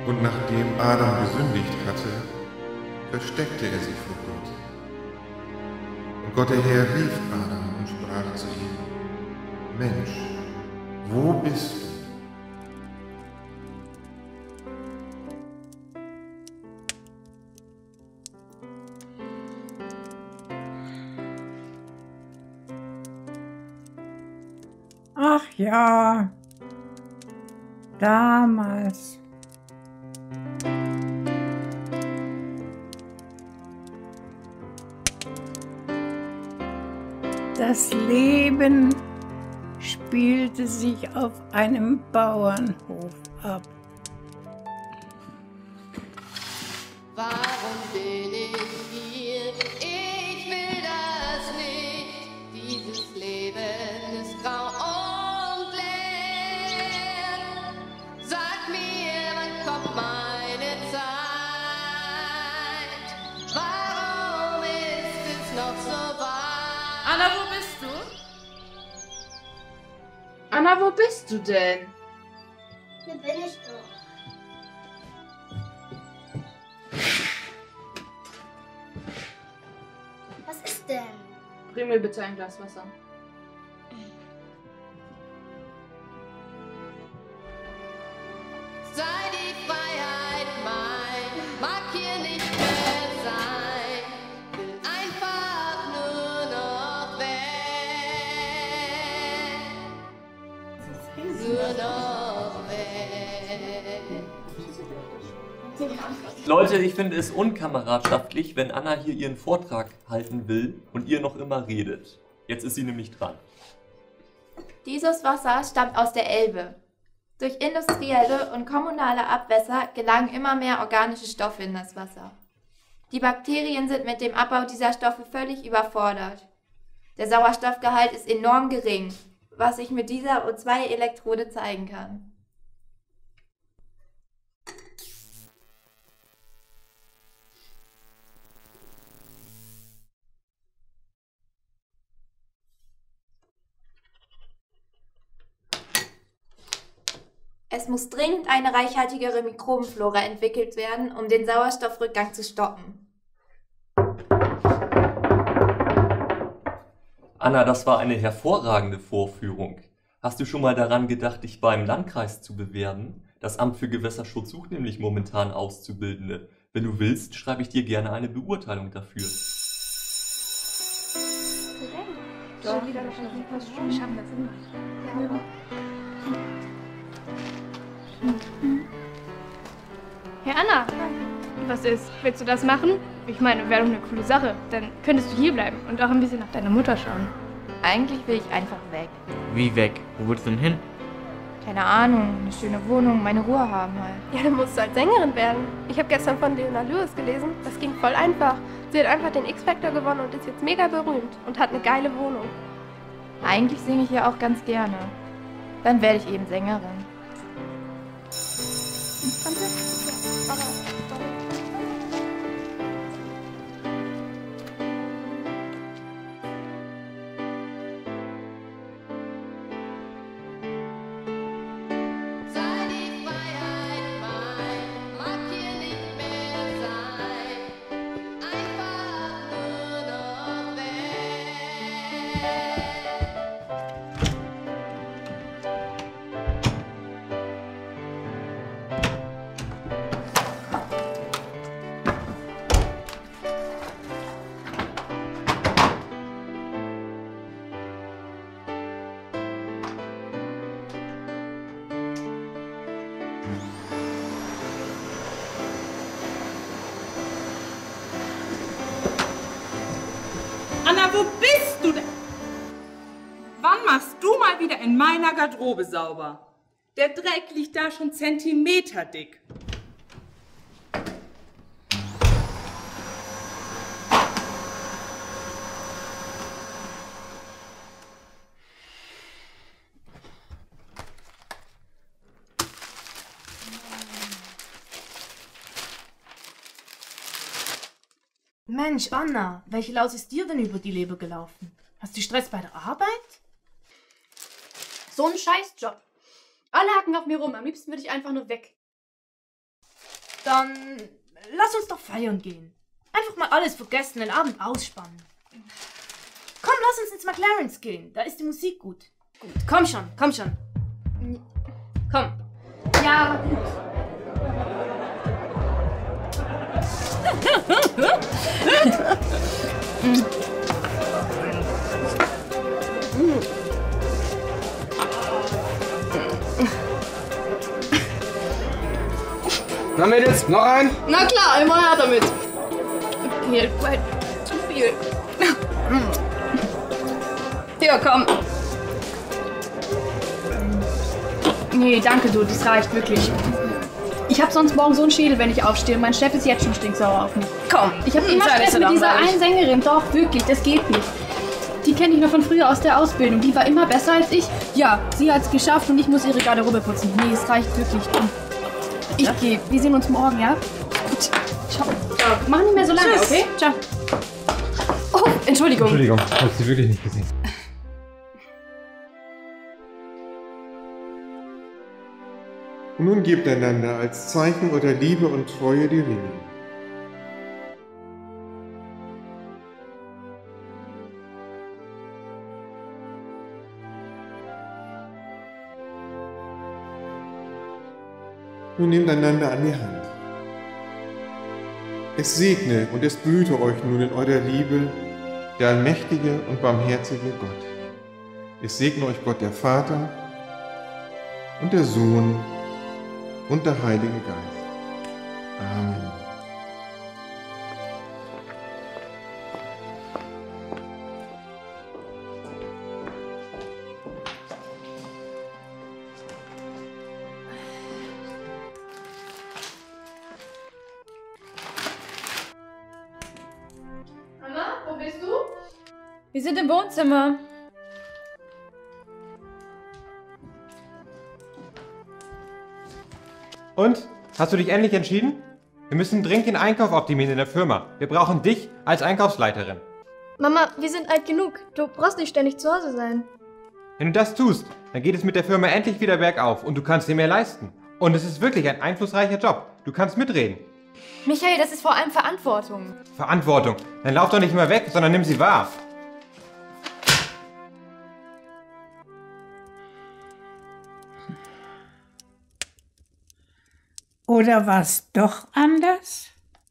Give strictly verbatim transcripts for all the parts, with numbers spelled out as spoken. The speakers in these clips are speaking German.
Und nachdem Adam gesündigt hatte, versteckte er sich vor Gott. Und Gott der Herr rief Adam und sprach zu ihm: Mensch, wo bist du? Ach ja, damals. Das Leben spielte sich auf einem Bauernhof ab. Warum bin ich hier? Ich will das nicht. Dieses Leben ist grau und leer. Sag mir, wann kommt meine Zeit? Warum ist es noch so weit? Anna, wo bist du? Anna, wo bist du denn? Hier bin ich doch. Was ist denn? Bring mir bitte ein Glas Wasser. Sei die Freiheit mein, mag hier nicht mehr sein, will einfach nur noch weg, nur noch weg. Leute, ich finde es unkameradschaftlich, wenn Anna hier ihren Vortrag halten will und ihr noch immer redet. Jetzt ist sie nämlich dran. Dieses Wasser stammt aus der Elbe. Durch industrielle und kommunale Abwässer gelangen immer mehr organische Stoffe in das Wasser. Die Bakterien sind mit dem Abbau dieser Stoffe völlig überfordert. Der Sauerstoffgehalt ist enorm gering, was sich mit dieser O zwei Elektrode zeigen kann. Es muss dringend eine reichhaltigere Mikrobenflora entwickelt werden, um den Sauerstoffrückgang zu stoppen. Anna, das war eine hervorragende Vorführung. Hast du schon mal daran gedacht, dich beim Landkreis zu bewerben? Das Amt für Gewässerschutz sucht nämlich momentan Auszubildende. Wenn du willst, schreibe ich dir gerne eine Beurteilung dafür. Doch. Hey Anna, was ist? Willst du das machen? Ich meine, wäre doch eine coole Sache. Dann könntest du hier bleiben und auch ein bisschen nach deiner Mutter schauen. Eigentlich will ich einfach weg. Wie weg? Wo willst du denn hin? Keine Ahnung, eine schöne Wohnung, meine Ruhe haben halt. Ja, dann musst du halt Sängerin werden. Ich habe gestern von Leona Lewis gelesen. Das ging voll einfach. Sie hat einfach den X-Factor gewonnen und ist jetzt mega berühmt und hat eine geile Wohnung. Eigentlich singe ich ja auch ganz gerne. Dann werde ich eben Sängerin. Sei die Freiheit mein, mag hier nicht mehr sein, einfach nur noch weg. Anna, wo bist du denn? Wann machst du mal wieder in meiner Garderobe sauber? Der Dreck liegt da schon zentimeterdick. Mensch, Anna, welche Laus ist dir denn über die Leber gelaufen? Hast du Stress bei der Arbeit? So ein Scheißjob. Alle hacken auf mir rum. Am liebsten würde ich einfach nur weg. Dann lass uns doch feiern gehen. Einfach mal alles vergessen, den Abend ausspannen. Komm, lass uns ins McLaren's gehen. Da ist die Musik gut. Gut, komm schon, komm schon. Komm. Ja, gut. Na Mädels, noch ein? Na klar, immer her damit. Hier, weit zu viel. Hier, komm. Nee, danke du, das reicht wirklich. Ich hab sonst morgen so einen Schädel, wenn ich aufstehe. Mein Chef ist jetzt schon stinksauer auf mich. Komm, ich hab immer Stress mit dieser einen Sängerin. Doch, wirklich, das geht nicht. Die kenne ich noch von früher aus der Ausbildung. Die war immer besser als ich. Ja, sie hat's geschafft und ich muss ihre Garderobe putzen. Nee, es reicht wirklich. Ich ja? gehe. Wir sehen uns morgen, ja? Gut. Ciao. Ciao. Mach nicht mehr so lange, Tschüss. Okay? Ciao. Oh, Entschuldigung. Entschuldigung, ich hab sie wirklich nicht gesehen. Und nun gebt einander als Zeichen eurer Liebe und Treue die Ringe. Nun nehmt einander an die Hand. Es segne und es behüte euch nun in eurer Liebe der allmächtige und barmherzige Gott. Es segne euch Gott der Vater und der Sohn und der Heilige Geist. Amen. Anna, wo bist du? Wir sind im Wohnzimmer. Und? Hast du dich endlich entschieden? Wir müssen dringend den Einkauf optimieren in der Firma. Wir brauchen dich als Einkaufsleiterin. Mama, wir sind alt genug. Du brauchst nicht ständig zu Hause sein. Wenn du das tust, dann geht es mit der Firma endlich wieder bergauf und du kannst dir mehr leisten. Und es ist wirklich ein einflussreicher Job. Du kannst mitreden. Michael, das ist vor allem Verantwortung. Verantwortung. Dann lauf doch nicht immer weg, sondern nimm sie wahr. Oder war's doch anders?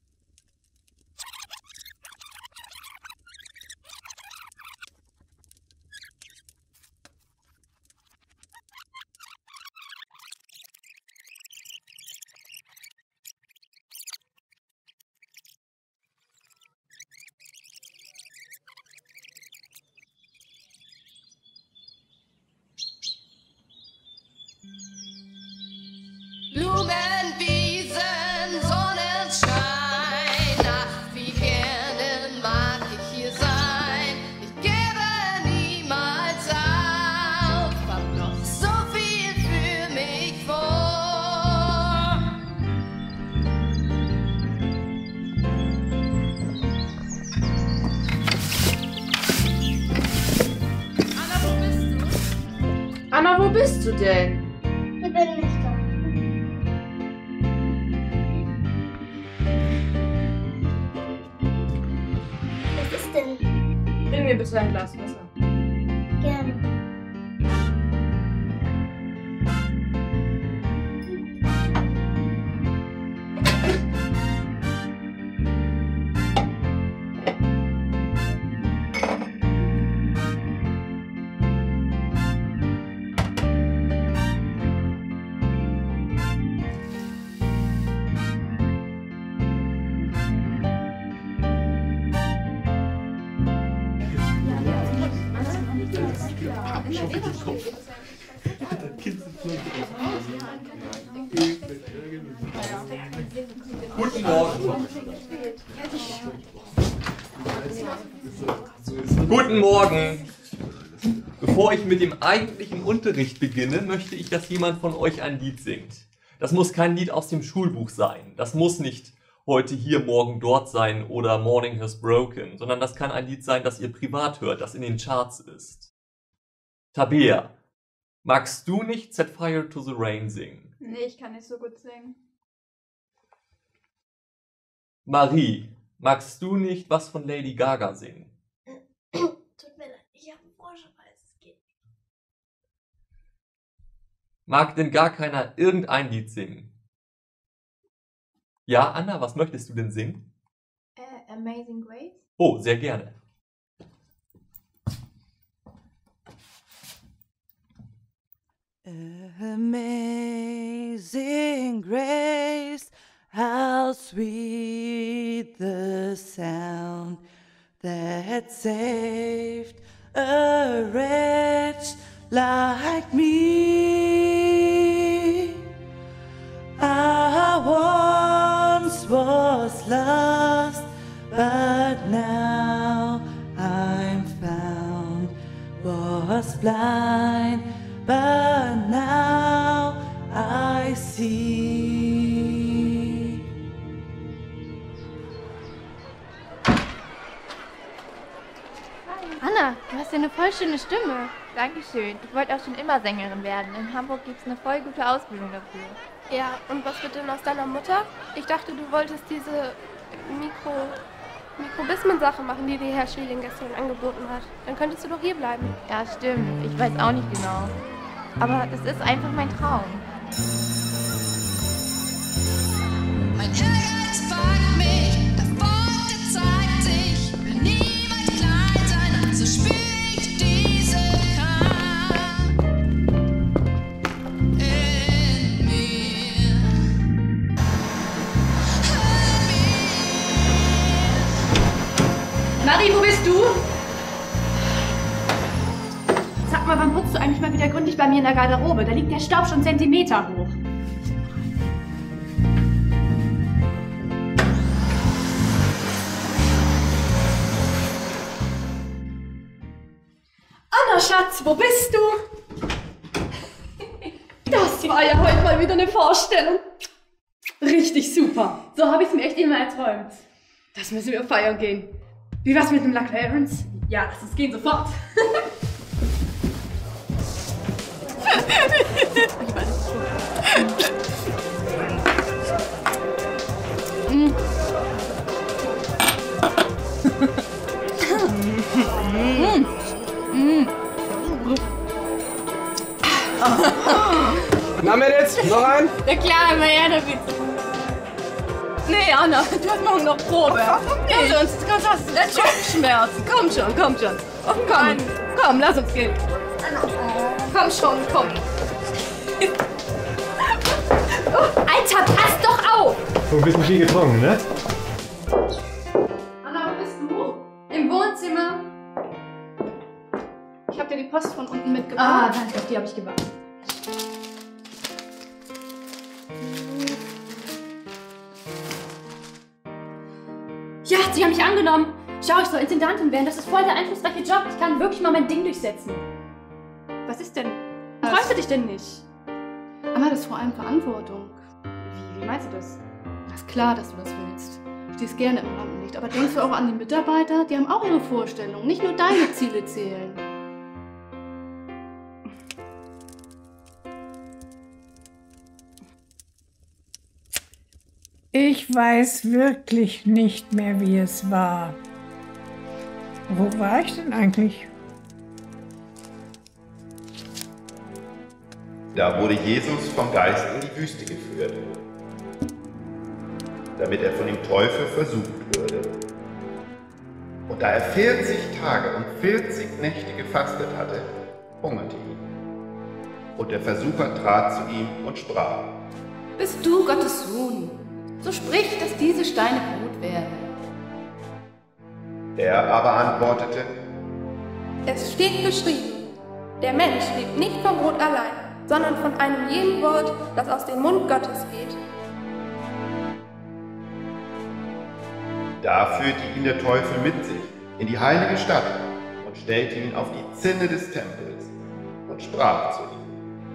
Blumen, Wiesen, Sonnenschein. Ach, wie gerne mag ich hier sein. Ich gebe niemals auf, hab noch so viel für mich vor. Anna, wo bist du? Anna, wo bist du denn? Ich bin nicht da. Was ist denn? Bring mir bitte ein Glas Wasser. Gerne. Guten Morgen. Guten Morgen. Bevor ich mit dem eigentlichen Unterricht beginne, möchte ich, dass jemand von euch ein Lied singt. Das muss kein Lied aus dem Schulbuch sein. Das muss nicht heute hier, morgen dort sein oder Morning Has Broken, sondern das kann ein Lied sein, das ihr privat hört, das in den Charts ist. Tabea, magst du nicht Set Fire to the Rain singen? Nee, ich kann nicht so gut singen. Marie, magst du nicht was von Lady Gaga singen? Tut mir leid, ich habe einen Froschhals. Es geht nicht. Mag denn gar keiner irgendein Lied singen? Ja, Anna, was möchtest du denn singen? Äh, Amazing Grace? Oh, sehr gerne. Amazing grace, how sweet the sound that saved a wretch like me. I once was lost, but now I'm found, was blind, but now I see. Anna, du hast ja eine voll schöne Stimme. Dankeschön. Ich wollte auch schon immer Sängerin werden. In Hamburg gibt es eine voll gute Ausbildung dafür. Ja, und was wird denn aus deiner Mutter? Ich dachte, du wolltest diese Mikro... Mikrobismen-Sache machen, die dir Herr Schieling gestern angeboten hat. Dann könntest du doch hier bleiben. Ja, stimmt. Ich weiß auch nicht genau. Aber das ist einfach mein Traum. Mein Ehrgeiz packt mich, der Erfolg, der zeigt sich. Will niemals klein sein, also spür ich diese Kraft in mir. Marie, wo bist du? Sag mal, wann putzt du eigentlich mal wieder gründlich bei mir in der Garderobe? Da liegt der Staub schon Zentimeter hoch. Anna, Schatz, wo bist du? Das war ja heute mal wieder eine Vorstellung. Richtig super. So habe ich es mir echt immer erträumt. Das müssen wir feiern gehen. Wie war's mit dem La Clarence? Ja, lass uns gehen sofort. Ich weiß es schon. Mm. Mm. Mm. Na, Mädels, noch ein? Ja klar, immer her damit. Nee, Anna, du hast morgen noch Probe. Warum nicht? Sonst hast du Schmerzen. Komm schon, komm schon. Oh, komm, komm, lass uns gehen. Komm schon, komm. Alter, pass doch auf! Du bist ein bisschen viel getrunken, ne? Anna, wo bist du? Im Wohnzimmer. Ich hab dir die Post von unten mitgebracht. Ah, danke, auf die hab ich gewartet. Ja, sie haben mich angenommen. Schau, ich soll Intendantin werden. Das ist voll der einflussreiche Job. Ich kann wirklich mal mein Ding durchsetzen. Was ist denn? Freust du dich denn nicht? Aber das ist vor allem Verantwortung. Wie, wie meinst du das? Das ist klar, dass du das willst. Du stehst gerne im Rampenlicht. Aber denkst du auch an die Mitarbeiter? Die haben auch ihre Vorstellungen. Nicht nur deine Ziele zählen. Ich weiß wirklich nicht mehr, wie es war. Wo war ich denn eigentlich? Da wurde Jesus vom Geist in die Wüste geführt, damit er von dem Teufel versucht würde. Und da er vierzig Tage und vierzig Nächte gefastet hatte, hungerte ihn. Und der Versucher trat zu ihm und sprach: Bist du Gottes Sohn? So sprich, dass diese Steine Brot werden. Er aber antwortete: Es steht geschrieben, der Mensch lebt nicht vom Brot allein, sondern von einem jeden Wort, das aus dem Mund Gottes geht. Da führte ihn der Teufel mit sich in die heilige Stadt und stellte ihn auf die Zinne des Tempels und sprach zu ihm: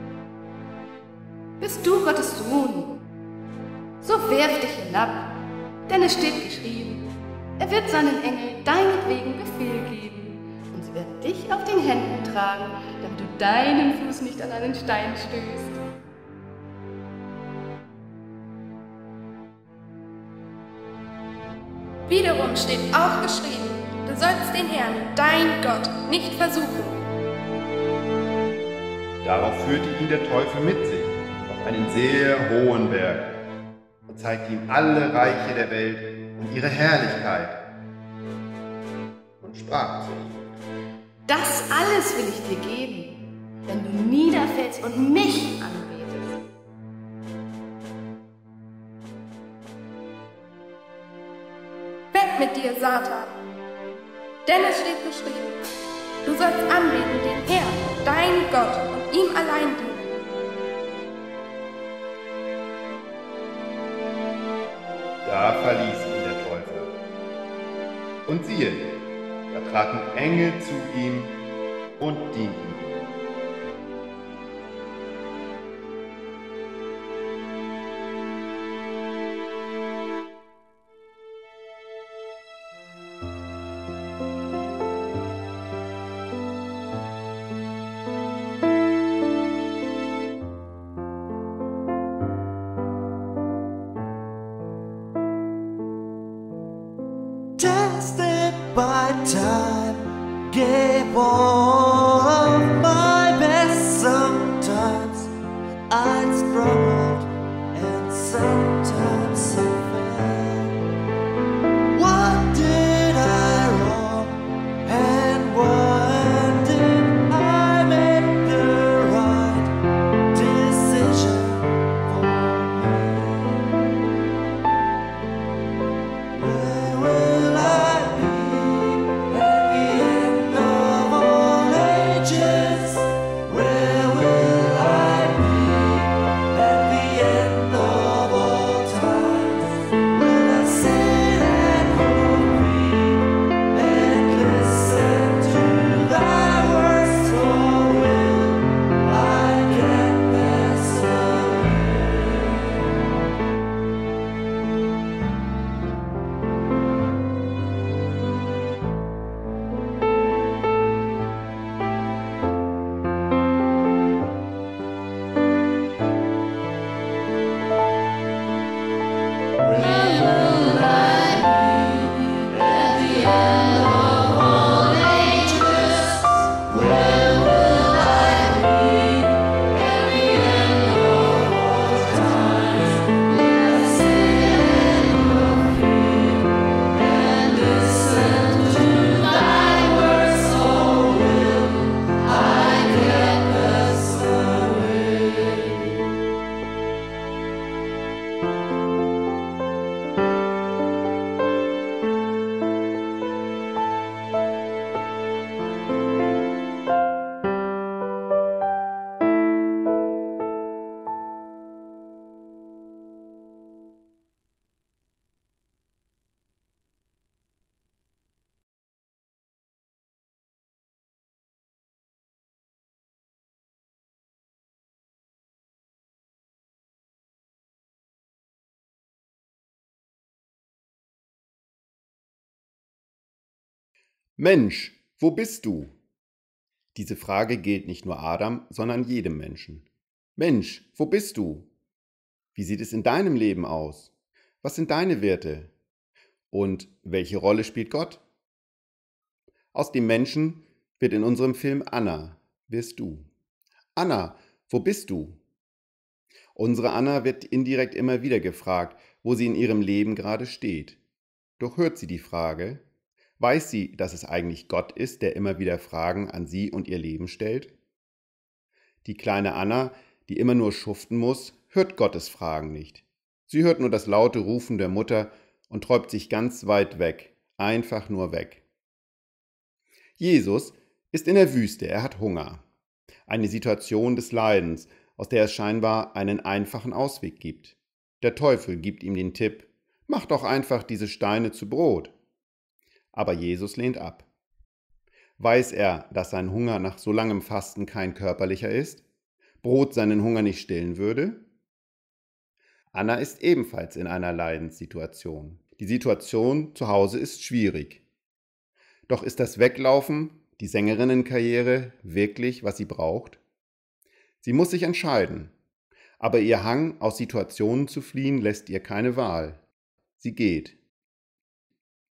Bist du Gottes Sohn? So werf dich hinab, denn es steht geschrieben, er wird seinen Engeln deinetwegen Befehl geben und sie werden dich auf den Händen tragen, damit du deinen Fuß nicht an einen Stein stößt. Wiederum steht auch geschrieben, du sollst den Herrn, dein Gott, nicht versuchen. Darauf führte ihn der Teufel mit sich auf einen sehr hohen Berg und zeigte ihm alle Reiche der Welt und ihre Herrlichkeit und sprach zu ihm: Das alles will ich dir geben, wenn du niederfällst und mich anbetest. Weg mit dir, Satan! Denn es steht geschrieben, du sollst anbeten den Herrn, dein Gott, und ihm allein dienen. Da verließ ihn der Teufel. Und siehe, da traten Engel zu ihm und dienten ihm. Tested by time, gave all of my best. Sometimes I struggled and sometimes I fell. What did I wrong and when did I make the right decision for me? Where will I be at the end of all ages? Where will I be at the end of all times? Will I sit at your feet and listen to thy words, or will I get pass Mensch, wo bist du? Diese Frage gilt nicht nur Adam, sondern jedem Menschen. Mensch, wo bist du? Wie sieht es in deinem Leben aus? Was sind deine Werte? Und welche Rolle spielt Gott? Aus dem Menschen wird in unserem Film Anna, wirst du. Anna, wo bist du? Unsere Anna wird indirekt immer wieder gefragt, wo sie in ihrem Leben gerade steht. Doch hört sie die Frage? Weiß sie, dass es eigentlich Gott ist, der immer wieder Fragen an sie und ihr Leben stellt? Die kleine Anna, die immer nur schuften muss, hört Gottes Fragen nicht. Sie hört nur das laute Rufen der Mutter und träumt sich ganz weit weg, einfach nur weg. Jesus ist in der Wüste, er hat Hunger. Eine Situation des Leidens, aus der es scheinbar einen einfachen Ausweg gibt. Der Teufel gibt ihm den Tipp: Mach doch einfach diese Steine zu Brot. Aber Jesus lehnt ab. Weiß er, dass sein Hunger nach so langem Fasten kein körperlicher ist? Brot seinen Hunger nicht stillen würde? Anna ist ebenfalls in einer Leidenssituation. Die Situation zu Hause ist schwierig. Doch ist das Weglaufen, die Sängerinnenkarriere, wirklich, was sie braucht? Sie muss sich entscheiden. Aber ihr Hang, aus Situationen zu fliehen, lässt ihr keine Wahl. Sie geht.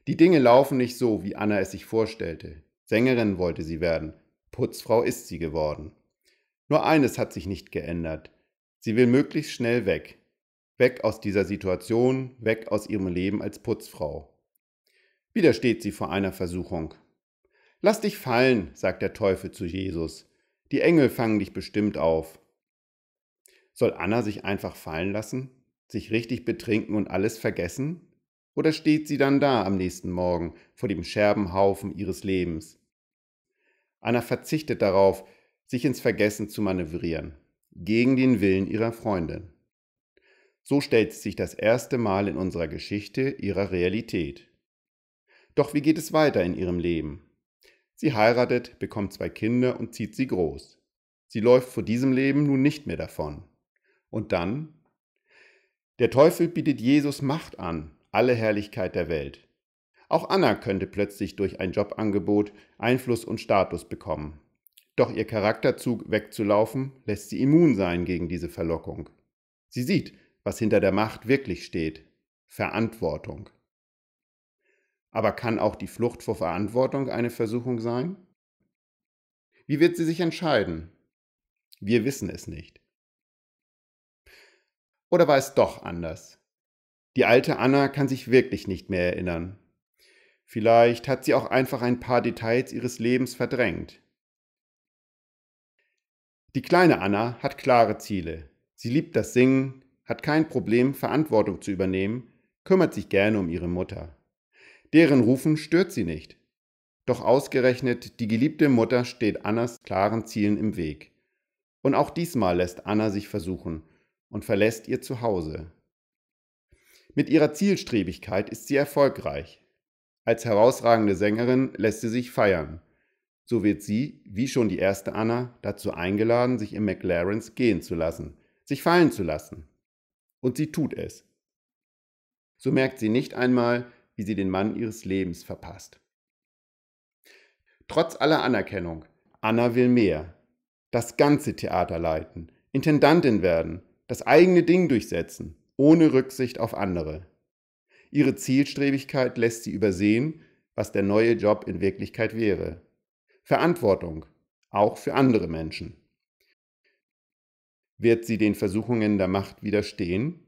Die Dinge laufen nicht so, wie Anna es sich vorstellte. Sängerin wollte sie werden, Putzfrau ist sie geworden. Nur eines hat sich nicht geändert. Sie will möglichst schnell weg. Weg aus dieser Situation, weg aus ihrem Leben als Putzfrau. Wieder steht sie vor einer Versuchung. Lass dich fallen, sagt der Teufel zu Jesus. Die Engel fangen dich bestimmt auf. Soll Anna sich einfach fallen lassen, sich richtig betrinken und alles vergessen? Oder steht sie dann da am nächsten Morgen vor dem Scherbenhaufen ihres Lebens? Anna verzichtet darauf, sich ins Vergessen zu manövrieren, gegen den Willen ihrer Freundin. So stellt sie sich das erste Mal in unserer Geschichte ihrer Realität. Doch wie geht es weiter in ihrem Leben? Sie heiratet, bekommt zwei Kinder und zieht sie groß. Sie läuft vor diesem Leben nun nicht mehr davon. Und dann? Der Teufel bietet Jesus Macht an, alle Herrlichkeit der Welt. Auch Anna könnte plötzlich durch ein Jobangebot Einfluss und Status bekommen. Doch ihr Charakterzug wegzulaufen, lässt sie immun sein gegen diese Verlockung. Sie sieht, was hinter der Macht wirklich steht: Verantwortung. Aber kann auch die Flucht vor Verantwortung eine Versuchung sein? Wie wird sie sich entscheiden? Wir wissen es nicht. Oder war es doch anders? Die alte Anna kann sich wirklich nicht mehr erinnern. Vielleicht hat sie auch einfach ein paar Details ihres Lebens verdrängt. Die kleine Anna hat klare Ziele. Sie liebt das Singen, hat kein Problem, Verantwortung zu übernehmen, kümmert sich gerne um ihre Mutter. Deren Rufen stört sie nicht. Doch ausgerechnet die geliebte Mutter steht Annas klaren Zielen im Weg. Und auch diesmal lässt Anna sich versuchen und verlässt ihr Zuhause. Mit ihrer Zielstrebigkeit ist sie erfolgreich. Als herausragende Sängerin lässt sie sich feiern. So wird sie, wie schon die erste Anna, dazu eingeladen, sich im McLarens gehen zu lassen, sich fallen zu lassen. Und sie tut es. So merkt sie nicht einmal, wie sie den Mann ihres Lebens verpasst. Trotz aller Anerkennung, Anna will mehr. Das ganze Theater leiten, Intendantin werden, das eigene Ding durchsetzen, ohne Rücksicht auf andere. Ihre Zielstrebigkeit lässt sie übersehen, was der neue Job in Wirklichkeit wäre. Verantwortung, auch für andere Menschen. Wird sie den Versuchungen der Macht widerstehen?